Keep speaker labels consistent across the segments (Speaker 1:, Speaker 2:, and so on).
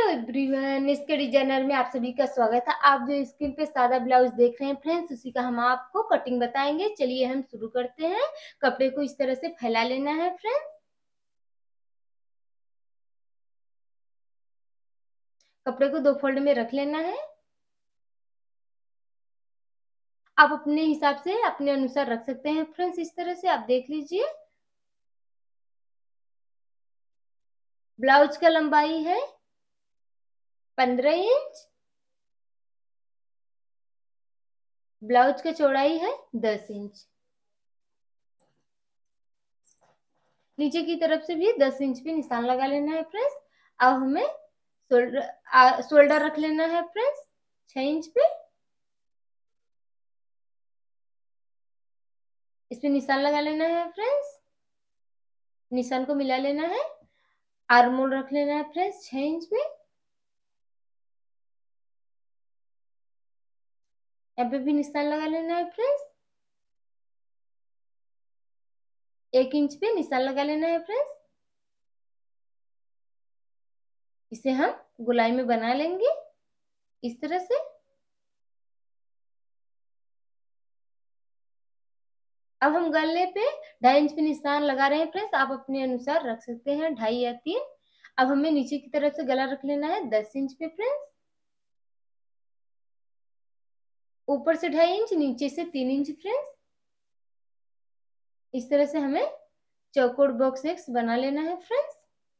Speaker 1: Everyone, इसके designer में आप सभी का स्वागत है। आप जो स्क्रीन पे सादा ब्लाउज देख रहे हैं फ्रेंड्स, उसी का हम आपको कटिंग बताएंगे। चलिए हम शुरू करते हैं। कपड़े को इस तरह से फैला लेना है फ्रेंड्स। कपड़े को 2 फोल्ड में रख लेना है। आप अपने हिसाब से अपने अनुसार रख सकते हैं फ्रेंड्स। इस तरह से आप देख लीजिए। ब्लाउज का लंबाई है 15 इंच। ब्लाउज का चौड़ाई है 10 इंच। नीचे की तरफ से भी 10 इंच पे निशान लगा लेना है फ्रेंड्स। अब हमें शोल्डर रख लेना है फ्रेंड्स 6 इंच पे। इस पे निशान लगा लेना है फ्रेंड्स। निशान को मिला लेना है। आर्म होल रख लेना है फ्रेंड्स 6 इंच पे। यहाँ पे भी निशान लगा लेना है फ्रेंड्स। 1 इंच पे निशान लगा लेना है फ्रेंड्स। इसे हम गोलाई में बना लेंगे इस तरह से। अब हम गले पे 2.5 इंच पे निशान लगा रहे हैं फ्रेंड्स। आप अपने अनुसार रख सकते हैं 2.5 या 3। अब हमें नीचे की तरफ से गला रख लेना है 10 इंच पे फ्रेंड्स। ऊपर से 2.5 इंच, नीचे से 3 इंच फ्रेंड्स। इस तरह से हमें चौकोर बॉक्स एक्स बना लेना है फ्रेंड्स।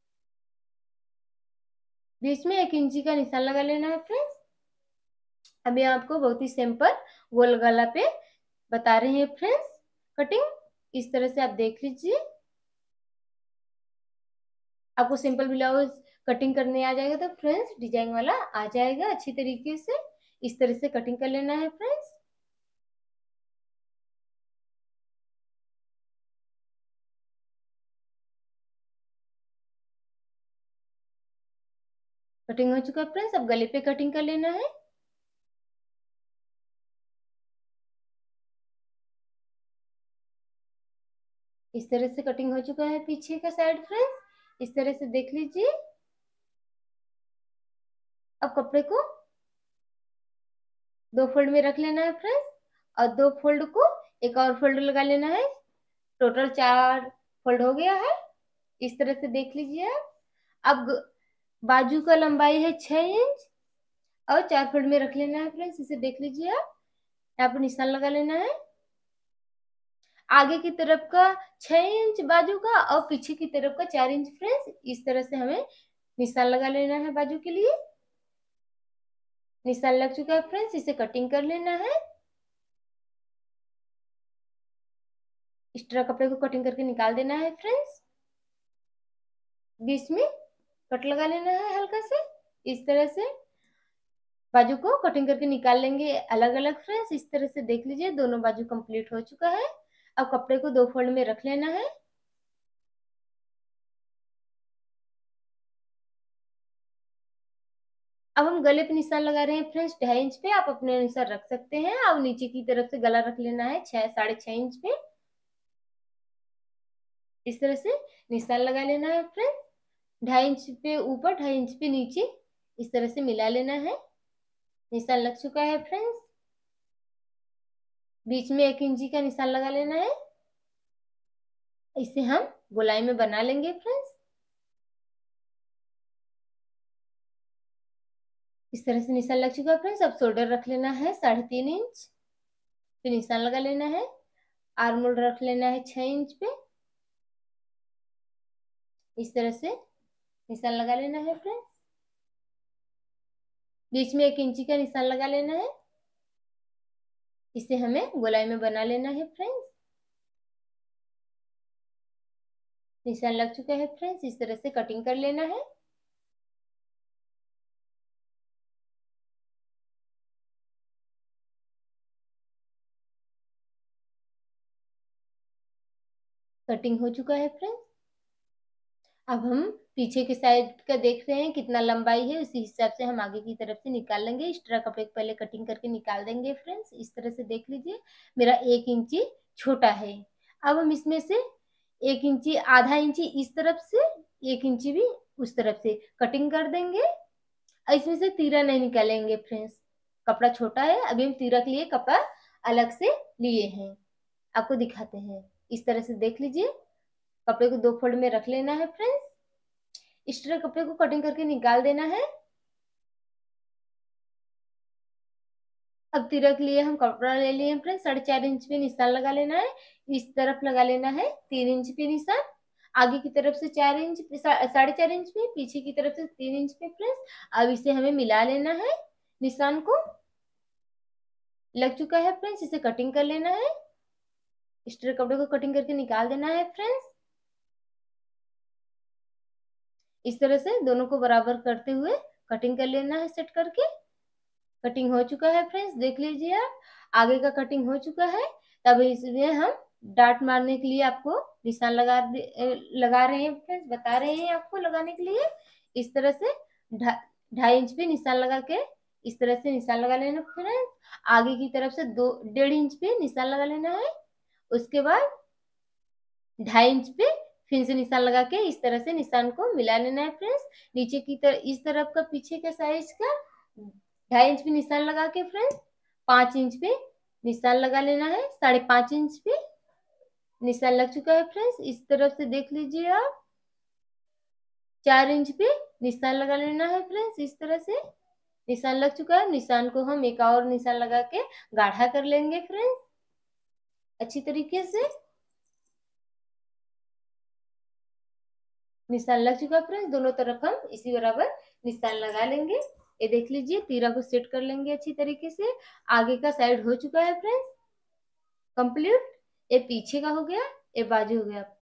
Speaker 1: बीच में 1 इंची का निशान लगा लेना है फ्रेंड्स। अभी आपको बहुत ही सिंपल गोल गला पे बता रहे हैं फ्रेंड्स कटिंग। इस तरह से आप देख लीजिए। आपको सिंपल ब्लाउज कटिंग करने आ जाएगा तो फ्रेंड्स डिजाइन वाला आ जाएगा अच्छी तरीके से। इस तरह से कटिंग कर लेना है फ्रेंड्स। कटिंग हो चुका है फ्रेंड्स। अब गले पे कटिंग कर लेना है। इस तरह से कटिंग हो चुका है पीछे का साइड फ्रेंड्स। इस तरह से देख लीजिए। अब कपड़े को 2 फोल्ड में रख लेना है फ्रेंड्स और 2 फोल्ड को एक और फोल्ड लगा लेना है। टोटल 4 फोल्ड हो गया है। इस तरह से देख लीजिए आप। अब बाजू का लंबाई है 6 इंच और 4 फोल्ड में रख लेना है फ्रेंड्स। इसे देख लीजिए आप। यहाँ पर निशान लगा लेना है। आगे की तरफ का 6 इंच बाजू का और पीछे की तरफ का 4 इंच फ्रेंड्स। इस तरह से हमें निशान लगा लेना है बाजू के लिए। निशान लग चुका है फ्रेंड्स। इसे कटिंग कर लेना है। एक्स्ट्रा कपड़े को कटिंग करके निकाल देना है फ्रेंड्स। बीच में कट लगा लेना है हल्का से। इस तरह से बाजू को कटिंग करके निकाल लेंगे अलग अलग फ्रेंड्स। इस तरह से देख लीजिए दोनों बाजू कंप्लीट हो चुका है। अब कपड़े को 2 फोल्ड में रख लेना है। अब हम गले पे निशान लगा रहे हैं फ्रेंड्स 2.5 इंच पे। आप अपने अनुसार रख सकते हैं। अब नीचे की तरफ से गला रख लेना है 6-6.5 इंच पे। इस तरह से निशान लगा लेना है फ्रेंड्स। 2.5 इंच पे ऊपर, 2.5 इंच पे नीचे। इस तरह से मिला लेना है। निशान लग चुका है फ्रेंड्स। बीच में 1 इंची का निशान लगा लेना है। इसे हम गोलाई में बना लेंगे फ्रेंड्स। इस तरह से निशान लग चुका है फ्रेंड्स। अब शोल्डर रख लेना है 3.5 इंच पे। निशान लगा लेना है। आर्म होल रख लेना है 6 इंच पे। इस तरह से निशान लगा लेना है फ्रेंड्स। बीच में 1 इंची का निशान लगा लेना है। इसे हमें गोलाई में बना लेना है फ्रेंड्स। निशान लग चुका है फ्रेंड्स। इस तरह से कटिंग कर लेना है। कटिंग हो चुका है फ्रेंड्स। अब हम पीछे के साइड का देख रहे हैं कितना लंबाई है, उसी हिसाब से हम आगे की तरफ से निकाल लेंगे। एक्स्ट्रा कपड़े को पहले कटिंग करके निकाल देंगे फ्रेंड्स। इस तरह से देख लीजिए मेरा 1 इंची छोटा है। अब हम इसमें से 1 इंची, आधा इंची इस तरफ से, 1 इंची भी उस तरफ से कटिंग कर देंगे। और इसमें से तीरा नहीं निकालेंगे फ्रेंड्स, कपड़ा छोटा है, अभी हम तीरा के लिए कपड़ा अलग से लिए हैं। आपको दिखाते हैं, इस तरह से देख लीजिए। कपड़े को 2 फोल्ड में रख लेना है फ्रेंड्स। इस तरह कपड़े को कटिंग करके निकाल देना है। अब तीरा के लिए हम कपड़ा ले लिए फ्रेंड्स, 4.5 इंच पे निशान लगा लेना है। इस तरफ लगा लेना है 3 इंच पे निशान, आगे की तरफ से 4 इंच, 4.5 इंच पे, पीछे की तरफ से 3 इंच पे फ्रेंड्स। अब इसे हमें मिला लेना है निशान को। लग चुका है फ्रेंड्स, इसे कटिंग कर लेना है। इस तरह कपड़े को कटिंग करके निकाल देना है फ्रेंड्स। इस तरह से दोनों को बराबर करते हुए कटिंग कर लेना है सेट करके। कटिंग हो चुका है फ्रेंड्स, देख लीजिए आप, आगे का कटिंग हो चुका है। तब इसमें हम डाट मारने के लिए आपको निशान लगा रहे हैं फ्रेंड्स, बता रहे हैं आपको लगाने के लिए। इस तरह से 2.5 इंच पे निशान लगा के इस तरह से निशान लगा लेना फ्रेंड्स। आगे की तरफ से 1.5 इंच पे निशान लगा लेना है। उसके बाद 2.5 इंच पे फिर से निशान लगा के इस तरह से निशान को मिला लेना है फ्रेंड्स। नीचे की तरफ इस तरफ का पीछे का साइज का 2.5 इंच पे निशान लगा के फ्रेंड्स 5 इंच पे निशान लगा लेना है। 5.5 इंच पे निशान लग चुका है फ्रेंड्स, इस तरफ से देख लीजिए आप। 4 इंच पे निशान लगा लेना है फ्रेंड्स, इस तरह से निशान लग चुका है। निशान को हम एक और निशान लगा के गाढ़ा कर लेंगे फ्रेंड्स अच्छी तरीके से। निशान लग चुका है फ्रेंड्स, दोनों तरफ हम इसी बराबर निशान लगा लेंगे। ये देख लीजिए, तीरा को सेट कर लेंगे अच्छी तरीके से। आगे का साइड हो चुका है फ्रेंड्स कंप्लीट। ये पीछे का हो गया, ये बाजू हो गया।